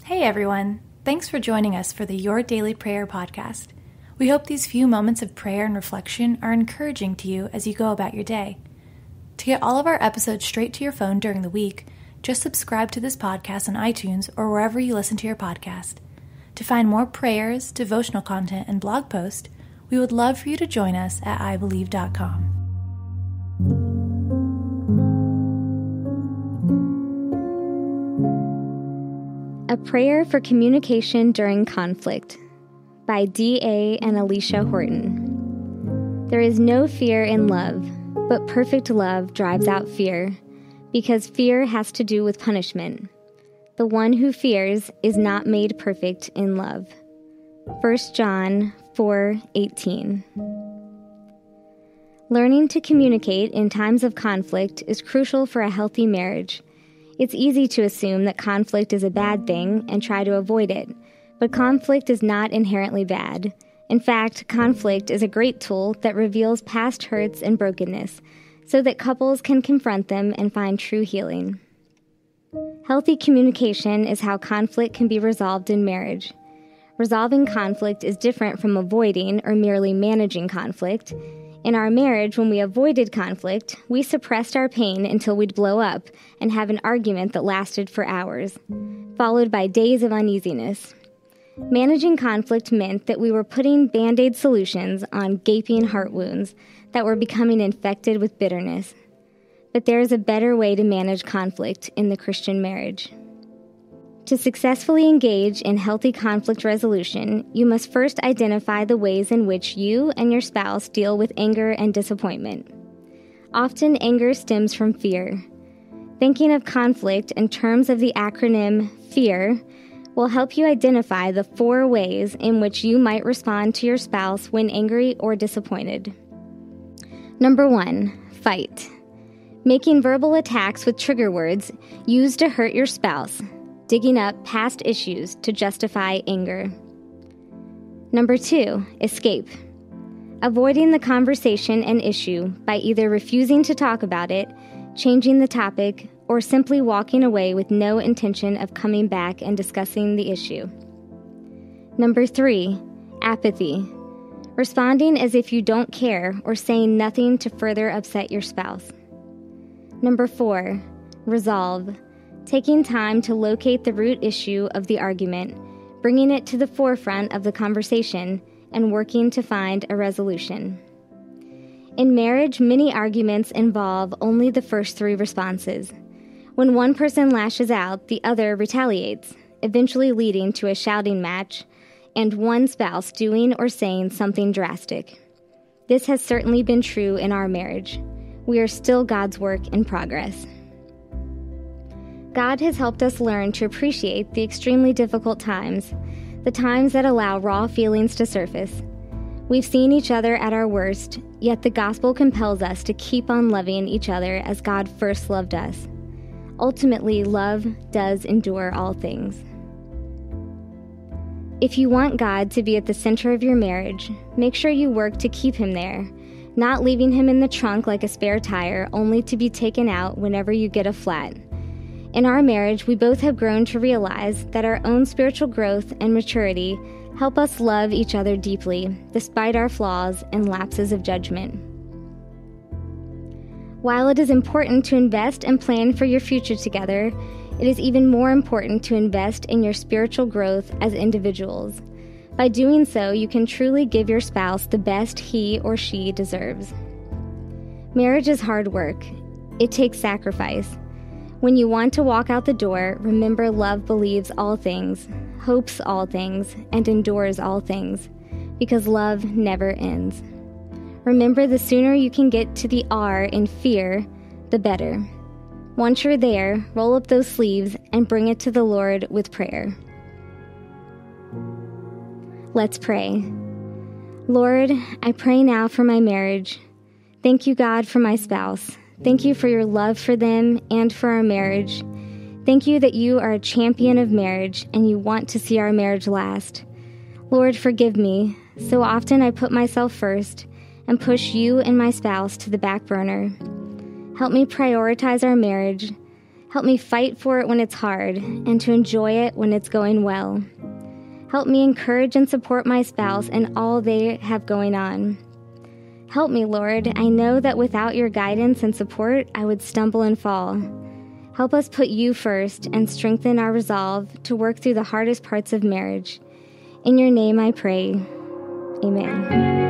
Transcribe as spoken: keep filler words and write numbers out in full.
Hey everyone, thanks for joining us for the Your Daily Prayer podcast. We hope these few moments of prayer and reflection are encouraging to you as you go about your day. To get all of our episodes straight to your phone during the week, just subscribe to this podcast on iTunes or wherever you listen to your podcast. To find more prayers, devotional content, and blog posts, we would love for you to join us at i believe dot com. A Prayer for Communication During Conflict by D A and Alicia Horton. There is no fear in love, but perfect love drives out fear, because fear has to do with punishment. The one who fears is not made perfect in love. First John four eighteen. Learning to communicate in times of conflict is crucial for a healthy marriage. It's easy to assume that conflict is a bad thing and try to avoid it, but conflict is not inherently bad. In fact, conflict is a great tool that reveals past hurts and brokenness, so that couples can confront them and find true healing. Healthy communication is how conflict can be resolved in marriage. Resolving conflict is different from avoiding or merely managing conflict. In our marriage, when we avoided conflict, we suppressed our pain until we'd blow up and have an argument that lasted for hours, followed by days of uneasiness. Managing conflict meant that we were putting Band-Aid solutions on gaping heart wounds that were becoming infected with bitterness. But there is a better way to manage conflict in the Christian marriage. To successfully engage in healthy conflict resolution, you must first identify the ways in which you and your spouse deal with anger and disappointment. Often, anger stems from fear. Thinking of conflict in terms of the acronym FEAR will help you identify the four ways in which you might respond to your spouse when angry or disappointed. Number one, fight. Making verbal attacks with trigger words used to hurt your spouse. Digging up past issues to justify anger. Number two, escape. Avoiding the conversation and issue by either refusing to talk about it, changing the topic, or simply walking away with no intention of coming back and discussing the issue. Number three, apathy. Responding as if you don't care or saying nothing to further upset your spouse. Number four, resolve. Taking time to locate the root issue of the argument, bringing it to the forefront of the conversation, and working to find a resolution. In marriage, many arguments involve only the first three responses. When one person lashes out, the other retaliates, eventually leading to a shouting match, and one spouse doing or saying something drastic. This has certainly been true in our marriage. We are still God's work in progress. God has helped us learn to appreciate the extremely difficult times, the times that allow raw feelings to surface. We've seen each other at our worst, yet the gospel compels us to keep on loving each other as God first loved us. Ultimately, love does endure all things. If you want God to be at the center of your marriage, make sure you work to keep Him there, not leaving Him in the trunk like a spare tire only to be taken out whenever you get a flat. In our marriage, we both have grown to realize that our own spiritual growth and maturity help us love each other deeply, despite our flaws and lapses of judgment. While it is important to invest and plan for your future together, it is even more important to invest in your spiritual growth as individuals. By doing so, you can truly give your spouse the best he or she deserves. Marriage is hard work. It takes sacrifice. When you want to walk out the door, remember love believes all things, hopes all things, and endures all things, because love never ends. Remember, the sooner you can get to the R in fear, the better. Once you're there, roll up those sleeves and bring it to the Lord with prayer. Let's pray. Lord, I pray now for my marriage. Thank you, God, for my spouse. Thank you for your love for them and for our marriage. Thank you that you are a champion of marriage and you want to see our marriage last. Lord, forgive me. So often I put myself first and push you and my spouse to the back burner. Help me prioritize our marriage. Help me fight for it when it's hard and to enjoy it when it's going well. Help me encourage and support my spouse in all they have going on. Help me, Lord. I know that without your guidance and support, I would stumble and fall. Help us put you first and strengthen our resolve to work through the hardest parts of marriage. In your name I pray. Amen.